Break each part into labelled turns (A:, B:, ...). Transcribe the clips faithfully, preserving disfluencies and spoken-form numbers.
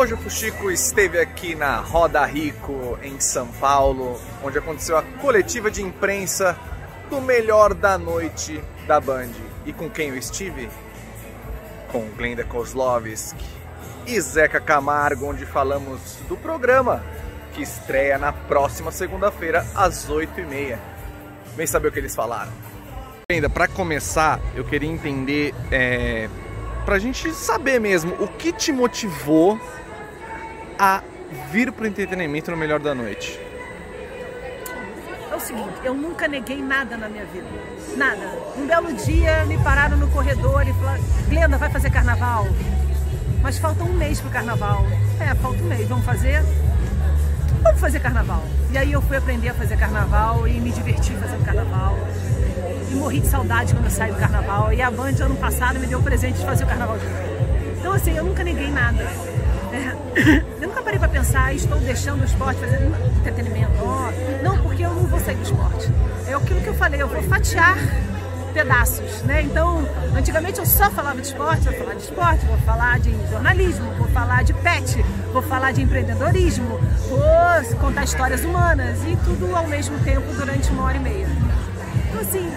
A: Hoje o Fuxico esteve aqui na Roda Rico, em São Paulo, onde aconteceu a coletiva de imprensa do melhor da noite da Band. E com quem eu estive? Com Glenda Kozlovski e Zeca Camargo, onde falamos do programa, que estreia na próxima segunda-feira, às oito e meia. Vem saber o que eles falaram. Glenda, para começar, eu queria entender, é, pra gente saber mesmo, o que te motivou a vir pro entretenimento no melhor da noite?
B: É o seguinte, eu nunca neguei nada na minha vida, nada. Um belo dia me pararam no corredor e falaram: Glenda, vai fazer carnaval? Mas falta um mês pro carnaval. É, falta um mês, vamos fazer? Vamos fazer carnaval. E aí eu fui aprender a fazer carnaval e me diverti fazendo carnaval. E morri de saudade quando eu saí do carnaval. E a Band, ano passado, me deu o presente de fazer o carnaval de novo. Então assim, eu nunca neguei nada. É, eu nunca parei pra pensar, estou deixando o esporte, fazendo entretenimento. Oh, não, porque eu não vou sair do esporte. É aquilo que eu falei, eu vou fatiar pedaços, né? Então, antigamente eu só falava de esporte, vou falar de esporte, vou falar de jornalismo, vou falar de pet, vou falar de empreendedorismo, vou contar histórias humanas e tudo ao mesmo tempo durante uma hora e meia. Então assim,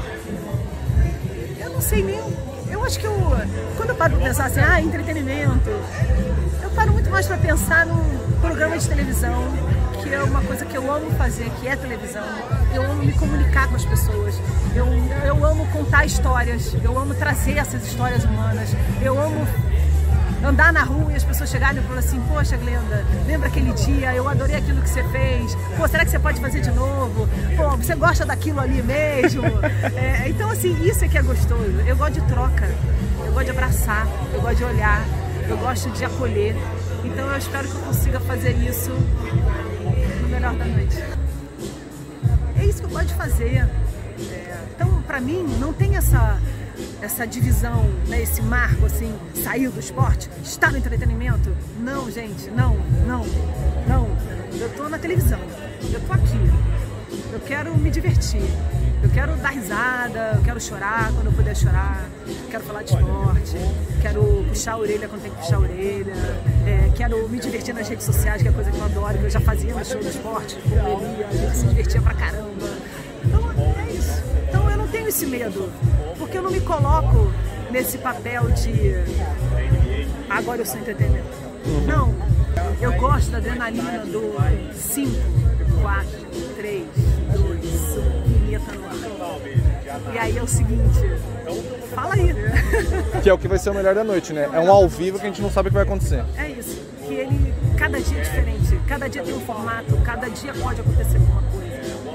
B: eu não sei nem, eu acho que eu, quando eu paro pra pensar assim, ah, entretenimento, eu paro muito mais para pensar num programa de televisão, que é uma coisa que eu amo fazer, que é televisão. Eu amo me comunicar com as pessoas, eu, eu amo contar histórias, eu amo trazer essas histórias humanas, eu amo andar na rua e as pessoas chegarem e falarem assim: poxa, Glenda, lembra aquele dia, eu adorei aquilo que você fez, pô, será que você pode fazer de novo? Pô, você gosta daquilo ali mesmo? É, então assim, isso é que é gostoso, eu gosto de troca, eu gosto de abraçar, eu gosto de olhar, eu gosto de acolher, então eu espero que eu consiga fazer isso no melhor da noite. É isso que eu gosto de fazer. É, então, pra mim, não tem essa, essa divisão, né, esse marco assim, sair do esporte, estar no entretenimento. Não, gente, não, não, não. Eu tô na televisão, eu tô aqui, eu quero me divertir. Eu quero dar risada, eu quero chorar quando eu puder chorar, quero falar de esporte, quero puxar a orelha quando tem que puxar a orelha, é, quero me divertir nas redes sociais, que é coisa que eu adoro, que eu já fazia no show do esporte, com o Eli, a gente se divertia pra caramba. Então é isso. Então eu não tenho esse medo, porque eu não me coloco nesse papel de agora eu sou entretenimento. Não, eu gosto da adrenalina do cinco, quatro, três, dois, vinheta no ar. E aí é o seguinte, fala aí.
A: Que é o que vai ser o melhor da noite, né? É um ao vivo que a gente não sabe o que vai acontecer.
B: É isso, que ele, cada dia é diferente, cada dia tem um formato, cada dia pode acontecer alguma coisa.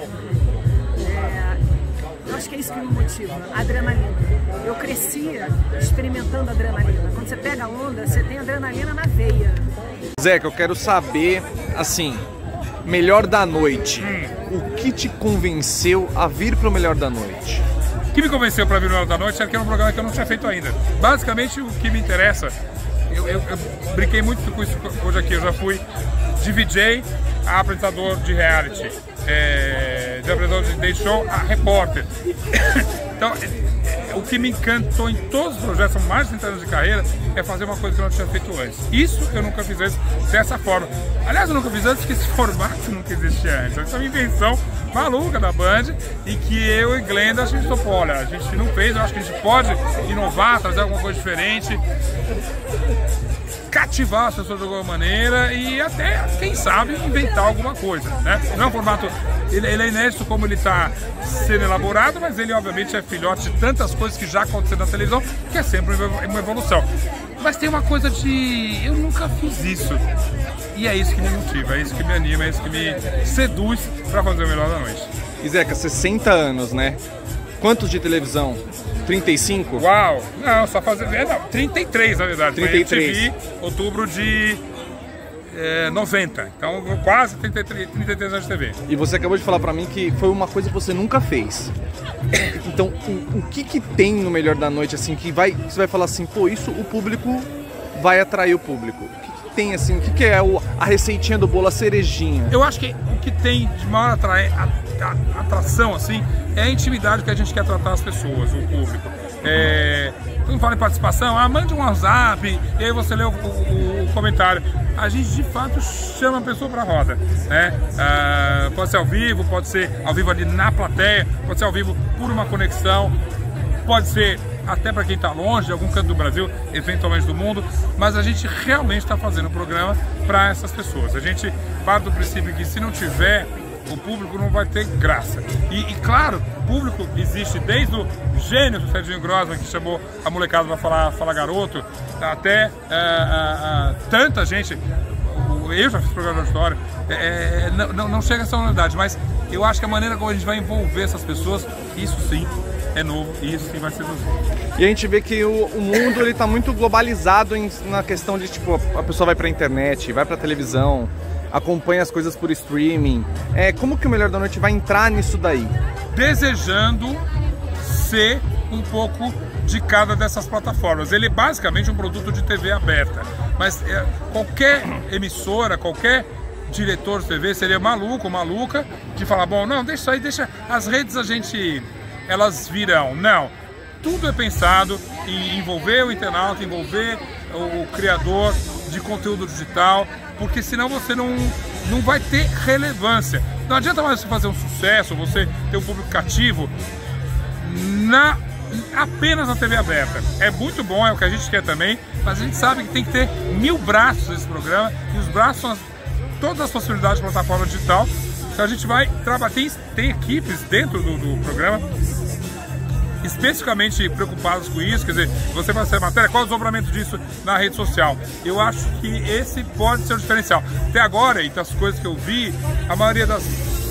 B: É, eu acho que é isso que me motiva, a adrenalina. Eu cresci experimentando adrenalina. Quando você pega a onda, você tem adrenalina na veia.
A: Zeca, eu quero saber, assim, melhor da noite. Hum. O que te convenceu a vir pro melhor da noite?
C: O que me convenceu para vir no melhor da noite é que era um programa que eu não tinha feito ainda. Basicamente, o que me interessa, eu, eu, eu brinquei muito com isso hoje aqui. Eu já fui de V J a apresentador de reality, é, de apresentador de day show a repórter. Então, o que me encantou em todos os projetos, são mais de trinta anos de carreira, é fazer uma coisa que eu não tinha feito antes. Isso eu nunca fiz antes dessa forma. Aliás, eu nunca fiz antes, porque esse formato nunca existia antes. Essa é uma invenção maluca da Band e que eu e Glenda a gente topou. Olha, a gente não fez, eu acho que a gente pode inovar, trazer alguma coisa diferente, cativar as pessoas de alguma maneira e até, quem sabe, inventar alguma coisa, né? Não é um formato, ele, ele é inédito como ele está sendo elaborado, mas ele obviamente é filhote de tantas coisas que já aconteceram na televisão, que é sempre uma evolução. Mas tem uma coisa de... eu nunca fiz isso. E é isso que me motiva, é isso que me anima, é isso que me seduz para fazer o melhor da noite.
A: E Zeca, sessenta anos, né? Quantos de televisão? trinta e cinco?
C: Uau! Não, só fazer... É, não, trinta e três na verdade.
A: trinta e três.
C: Foi M T V, outubro de é, noventa. Então quase trinta e três, trinta e três anos de T V.
A: E você acabou de falar pra mim que foi uma coisa que você nunca fez. Então, o, o que que tem no melhor da noite, assim, que vai, você vai falar assim, pô, isso o público vai atrair o público? O que, que tem, assim, o que, que é o, a receitinha do bolo, a cerejinha?
C: Eu acho que o que tem de maior atrai, a, a, atração, assim, é a intimidade que a gente quer tratar as pessoas, o público. É, mundo fala em participação, ah, mande um WhatsApp, e aí você lê o, o, o comentário. A gente de fato chama a pessoa para a roda, né? Ah, pode ser ao vivo, pode ser ao vivo ali na plateia, pode ser ao vivo por uma conexão, pode ser até para quem está longe, de algum canto do Brasil, eventualmente do mundo, mas a gente realmente está fazendo o programa para essas pessoas. A gente parte do princípio que se não tiver, o público não vai ter graça. E, e claro, o público existe desde o gênio do Serginho Grossman, que chamou a molecada para falar, falar garoto, até uh, uh, uh, tanta gente. Eu já fiz programa de auditório, é, não, não, não chega a essa unidade, mas eu acho que a maneira como a gente vai envolver essas pessoas, isso sim é novo e isso sim vai ser novo.
A: E a gente vê que o, o mundo ele tá muito globalizado em, na questão de, tipo, a pessoa vai pra internet, vai pra televisão, acompanha as coisas por streaming. É, como que o Melhor da Noite vai entrar nisso daí?
C: Desejando ser um pouco de cada dessas plataformas. Ele é basicamente um produto de T V aberta, mas é, qualquer emissora, qualquer diretor de T V seria maluco, maluca, de falar, bom, não, deixa aí, deixa as redes a gente, elas virão. Não, tudo é pensado em envolver o internauta, envolver o, o criador de conteúdo digital, porque senão você não, não vai ter relevância. Não adianta mais você fazer um sucesso, você ter um público cativo na, apenas na T V aberta. É muito bom, é o que a gente quer também, mas a gente sabe que tem que ter mil braços nesse programa, e os braços são as, todas as possibilidades de plataforma digital. Então a gente vai trabalhar, tem, tem equipes dentro do, do programa especificamente preocupados com isso, quer dizer, você vai fazer matéria, qual é o desdobramento disso na rede social? Eu acho que esse pode ser o diferencial. Até agora, e das coisas que eu vi, a maioria das,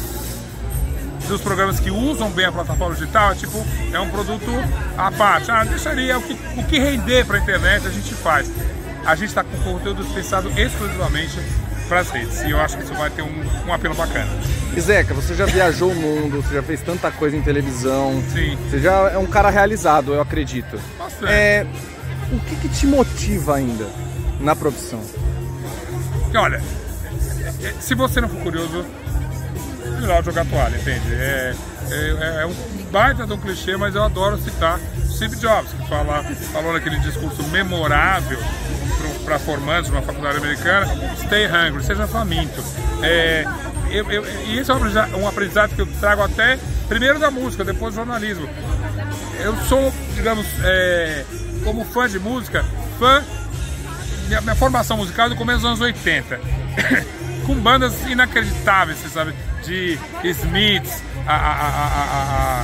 C: dos programas que usam bem a plataforma digital é tipo, é um produto à parte. Ah, deixaria o que, o que render para a internet a gente faz. A gente está com conteúdo pensado exclusivamente para as redes, e eu acho que isso vai ter um, um apelo bacana.
A: E Zeca, você já viajou o mundo, você já fez tanta coisa em televisão.
C: Sim.
A: Você já é um cara realizado, eu acredito.
C: Bastante.
A: É, o que, que te motiva ainda na profissão?
C: Olha, se você não for curioso, é melhor jogar toalha, entende? É, é, é um baita de um clichê, mas eu adoro citar Steve Jobs, que fala, falou naquele discurso memorável para formandos de uma faculdade americana: stay hungry, seja faminto. É, eu, eu, e esse é um aprendizado, um aprendizado que eu trago até primeiro da música, depois do jornalismo. Eu sou, digamos, é, como fã de música, fã, minha, minha formação musical é do começo dos anos oitenta, com bandas inacreditáveis, você sabe, de Smiths, a, a, a, a,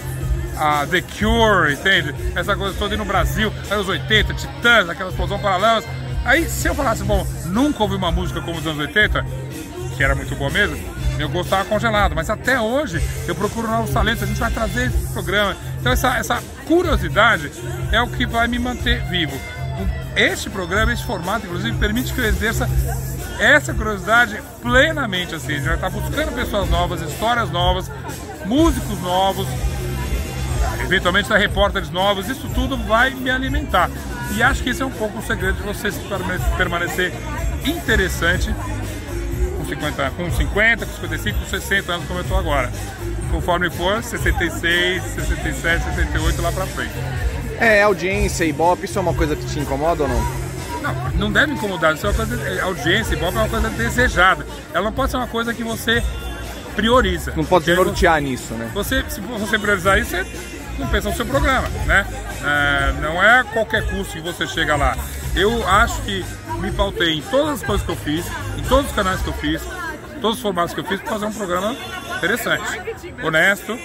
C: a, a The Cure, entende? Essa coisa toda aí no Brasil, anos oitenta, Titãs, aquelas explosões paralelas. Aí, se eu falasse, bom, nunca ouvi uma música como os anos oitenta, que era muito boa mesmo, meu gosto estava congelado, mas até hoje eu procuro novos talentos, a gente vai trazer esse programa. Então essa, essa curiosidade é o que vai me manter vivo. Este programa, esse formato, inclusive, permite que eu exerça essa curiosidade plenamente, assim. A gente vai estar buscando pessoas novas, histórias novas, músicos novos, eventualmente da repórteres novos, isso tudo vai me alimentar. E acho que esse é um pouco o segredo de você permanecer interessante com cinquenta, com cinquenta, com cinquenta e cinco, com sessenta anos, como eu estou agora. Conforme for, sessenta e seis, sessenta e sete, sessenta e oito lá pra frente.
A: É, audiência e ibope, isso é uma coisa que te incomoda ou não?
C: Não, não deve incomodar, isso é uma coisa, audiência e ibope é uma coisa desejada. Ela não pode ser uma coisa que você prioriza.
A: Não pode se nortear nisso, né?
C: Você, se você priorizar isso, você não pensa no seu programa, né? É, não é a qualquer custo que você chega lá. Eu acho que me pautei em todas as coisas que eu fiz, em todos os canais que eu fiz, todos os formatos que eu fiz, para fazer um programa interessante, honesto,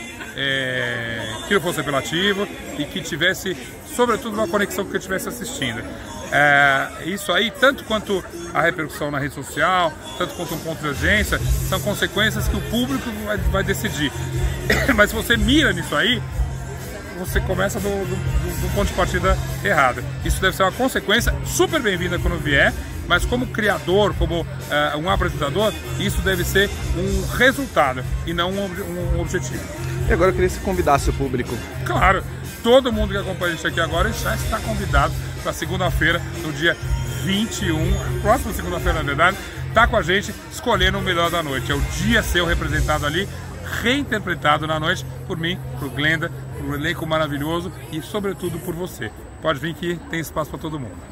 C: é, que não fosse apelativo e que tivesse, sobretudo, uma conexão com quem estivesse assistindo. É, isso aí, tanto quanto a repercussão na rede social, tanto quanto um ponto de audiência, são consequências que o público vai, vai decidir. Mas se você mira nisso aí, você começa do, do, do ponto de partida errado. Isso deve ser uma consequência super bem-vinda quando vier, mas como criador, como uh, um apresentador, isso deve ser um resultado e não um, um objetivo.
A: E agora eu queria que você convidasse o público.
C: Claro, todo mundo que acompanha a gente aqui agora já está convidado para segunda-feira, no dia vinte e um, próxima segunda-feira na verdade, está com a gente escolhendo o melhor da noite. É o dia seu representado ali, reinterpretado na noite por mim, por Glenda, por um elenco maravilhoso e, sobretudo, por você. Pode vir que tem espaço para todo mundo.